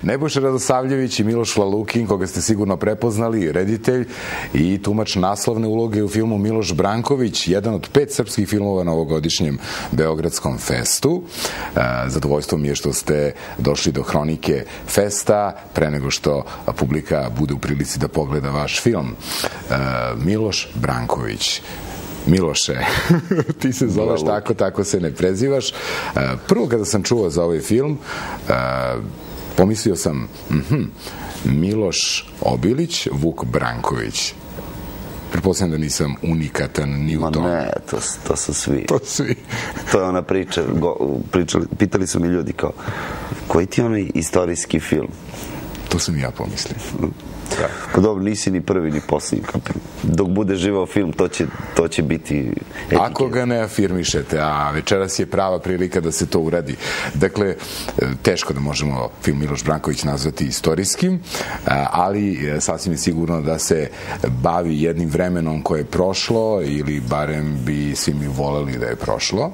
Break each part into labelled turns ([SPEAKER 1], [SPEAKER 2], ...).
[SPEAKER 1] Nebojša Radosavljević i Miloš Vlalukin, koga ste sigurno prepoznali, reditelj i tumač naslovne uloge u filmu Miloš Branković, jedan od 5 srpskih filmova na ovogodišnjem Beogradskom festu. Zadovoljstvo mi je što ste došli do hronike festa pre nego što publika bude u prilici da pogleda vaš film. Miloš Branković. Miloše, ti se zoveš tako se ne prezivaš. Prvo kada sam čuo za ovaj film, pomislio sam Miloš Obilić, Vuk Branković. Pretpostavljam da nisam unikatan ni u tom.
[SPEAKER 2] Ma ne, to su svi.
[SPEAKER 1] To svi.
[SPEAKER 2] To je ona priča, pitali su mi ljudi kao, koji ti je onaj istorijski film?
[SPEAKER 1] To sam ja pomislio.
[SPEAKER 2] Pa dobro, nisi ni prvi ni posljednji. Dok bude živao film, to će biti etiket.
[SPEAKER 1] Ako ga ne afirmišete, a večeras je prava prilika da se to uradi. Dakle, teško da možemo film Miloš Branković nazvati istorijskim, ali sasvim je sigurno da se bavi jednim vremenom koje je prošlo, ili barem bi svi mi voleli da je prošlo.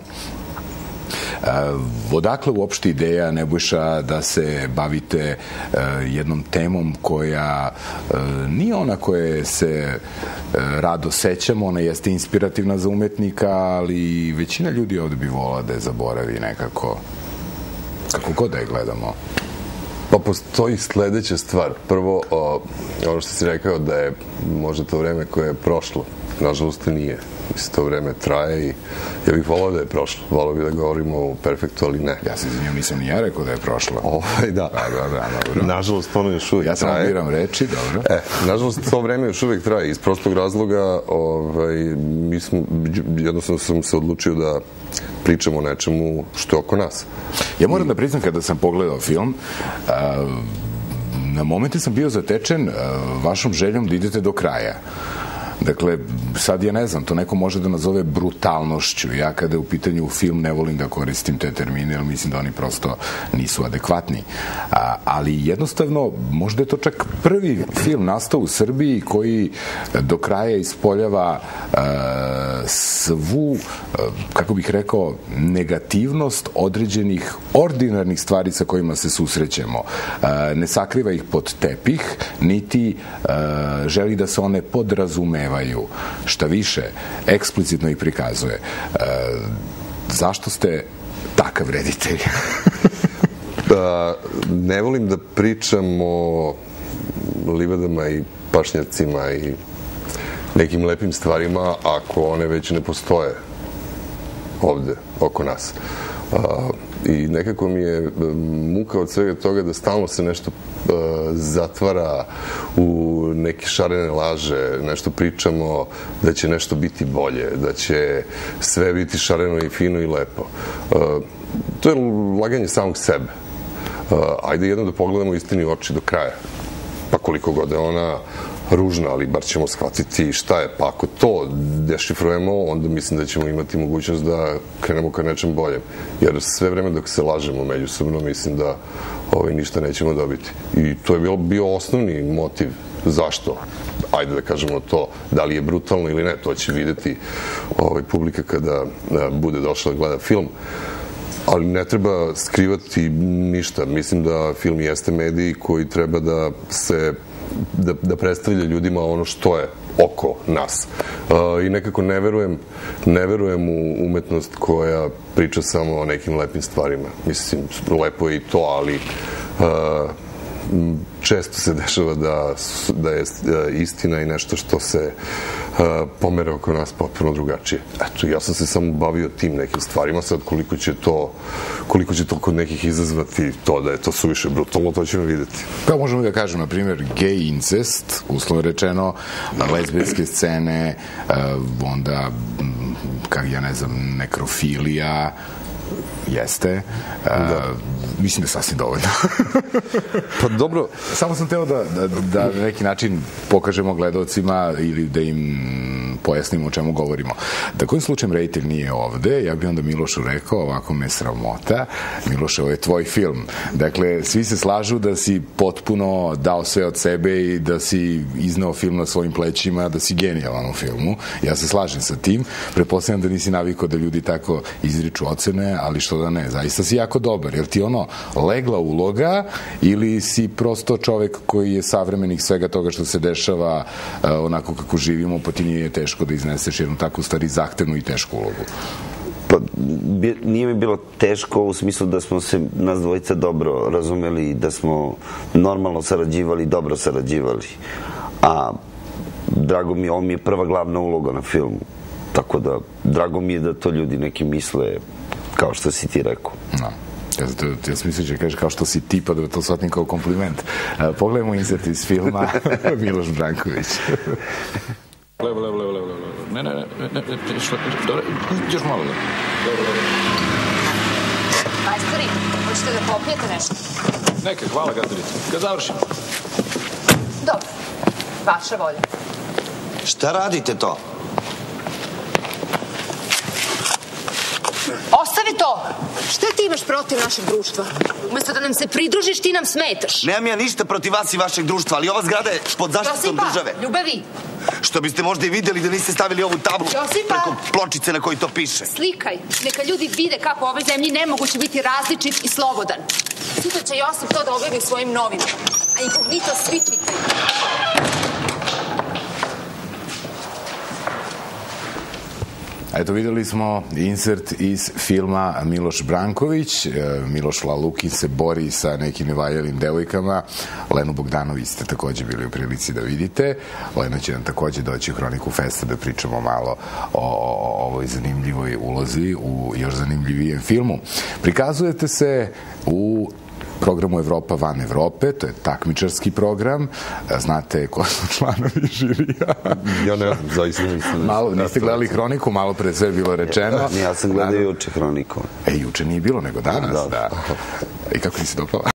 [SPEAKER 1] Odakle uopšte ideja, Nebojša, da se bavite jednom temom koja nije ona koje se rado sećamo, ona jeste inspirativna za umetnika, ali većina ljudi ovde bi volala da je zaboravi nekako, kako god da je gledamo.
[SPEAKER 3] Pa postoji sledeća stvar. Prvo, ono što si rekao da je možda to vreme koje je prošlo. Nažalost, nije. Mislim, to vreme traje i ja bih volao da je prošlo. Volao bih da govorimo o perfektu, ali ne.
[SPEAKER 1] Ja se izvinjam, nisam ni ja rekao da je prošlo.
[SPEAKER 3] Da.
[SPEAKER 1] Dobro.
[SPEAKER 3] Nažalost, ono još uvijek traje.
[SPEAKER 1] Ja samo biram reči, dobro.
[SPEAKER 3] Nažalost, to vreme još uvijek traje. Iz prostog razloga, jednostavno sam se odlučio da pričamo o nečemu što je oko nas.
[SPEAKER 1] Ja moram da priznam, kada sam pogledao film, na momente sam bio zatečen vašom željom da idete do kraja. Dakle, sad ja ne znam, to neko može da nazove brutalnošću. Ja kada je u pitanju film ne volim da koristim te termine, jer mislim da oni prosto nisu adekvatni. Ali jednostavno, možda je to čak prvi film nastao u Srbiji koji do kraja ispoljava svu, kako bih rekao, negativnost određenih ordinarnih stvari sa kojima se susrećemo. Ne sakriva ih pod tepih, niti želi da se one podrazumevaju. Šta više, eksplicitno ih prikazuje. Zašto ste takav reditelj?
[SPEAKER 3] Ne volim da pričam o livadama i pašnjacima i nekim lepim stvarima ako one već ne postoje ovde, oko nas. I nekako mi je muka od svega toga da stalno se nešto zatvara u neke šarene laže, nešto pričamo da će nešto biti bolje, da će sve biti šareno i fino i lepo. To je laganje samog sebe. Ajde jedno da pogledamo istini u oči do kraja. Pa koliko god je ona ružna, ali bar ćemo shvatiti šta je. Pa ako to dešifrujemo, onda mislim da ćemo imati mogućnost da krenemo ka nečem boljem. Jer sve vreme dok se lažemo međusobno, mislim da ništa nećemo dobiti. I to je bio osnovni motiv zašto. Ajde da kažemo to, da li je brutalno ili ne, to će videti publika kada bude došla da gleda film. Ali ne treba skrivati ništa. Mislim da film jeste medij koji treba da predstavlja ljudima ono što je oko nas. I nekako ne verujem u umetnost koja priča samo o nekim lepim stvarima. Mislim, lepo je i to, ali često se dešava da je istina i nešto što se pomera oko nas potpuno drugačije. Eto, ja sam se samo bavio tim nekim stvarima, sad koliko će to kod nekih izazvati to da je to suviše brutalno, to ćemo videti.
[SPEAKER 1] Pa možemo da kažem, na primjer, gej incest, uslovno rečeno, lezbijske scene, onda, ja ne znam, nekrofilija, jeste. Mislim da je sasvim dovoljno.
[SPEAKER 3] Pa dobro.
[SPEAKER 1] Samo sam teo da na neki način pokažemo gledalcima ili da im pojasnimo o čemu govorimo. Da kojim slučajem reditelj nije ovde, ja bih onda Milošu rekao, ovako me sramota, Miloše, ovo je tvoj film. Dakle, svi se slažu da si potpuno dao sve od sebe i da si izneo film na svojim plećima, da si genijalan u filmu. Ja se slažem sa tim. Pretpostavljam da nisi navikao da ljudi tako izriču ocene, ali što da ne, zaista si jako dobar. Jer ti legla uloga ili si prosto čovek koji je savremenik svega toga što se dešava onako kako živimo, pa ti nije teško da izneseš jednu takvu stvari zahtevnu i tešku ulogu?
[SPEAKER 2] Pa, nije mi bilo teško u smislu da smo se nas dvojica dobro razumeli i da smo normalno sarađivali, dobro sarađivali. A drago mi je, ovo mi je prva glavna uloga na filmu. Tako da, drago mi je da to ljudi neki misle kao što si ti rekao.
[SPEAKER 1] No. Ja sam mislio da kažeš kao što si ti, pa da to shvatim kao kompliment. Pogledajmo insert iz filma Miloš Branković.
[SPEAKER 4] Levo. Ne, još malo.
[SPEAKER 5] Majstori, hoćete da popijete nešto?
[SPEAKER 4] Neka, hvala gazdarice. Kad završimo.
[SPEAKER 5] Dobro, vaša volja.
[SPEAKER 6] Šta radite to?
[SPEAKER 5] Ostavi to! Šta ti imaš protiv našeg društva? Umesto da nam se pridružiš, ti nam smetaš.
[SPEAKER 6] Nemam ja ništa protiv vas i vašeg društva, ali ova zgrada je pod zaštitom države.
[SPEAKER 5] Josipa, ljubavi.
[SPEAKER 6] Što biste možda i vidjeli da niste stavili ovu tablu preko pločice na kojoj to piše.
[SPEAKER 5] Slikaj, neka ljudi vide kako u ovoj zemlji nemoguće biti različit i slobodan. Sutra će Josip to da objavi svojim novinama, a inkognito svi čitaju.
[SPEAKER 1] Eto, videli smo insert iz filma Miloš Branković. Miloš Lalukin se bori sa nekim nevaljalim devojkama. Lenu Bogdanović ste takođe bili u prilici da vidite. Lena će nam takođe doći u Hroniku Festa da pričamo malo o ovoj zanimljivoj ulozi u još zanimljivijem filmu. Prikazujete se u programu Evropa van Evrope, to je takmičarski program. Znate ko su članovi žirija?
[SPEAKER 3] Ja ne znam, zaista nisam.
[SPEAKER 1] Malo, niste gledali Hroniku, malo pre sve je bilo rečeno.
[SPEAKER 2] Ja sam gledao juče Hroniku.
[SPEAKER 1] Juče nije bilo, nego danas, da. I kako ti se dopala?